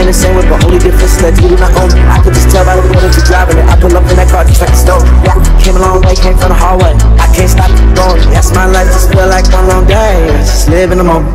in the same whip, but only difference that you do not own it. I could just tell by the way that you're driving it. I pull up in that car just like a stone. Yeah, came a long way, came from the hallway. I can't stop going. Yes, my life just feel like one long day. Just live in the moment.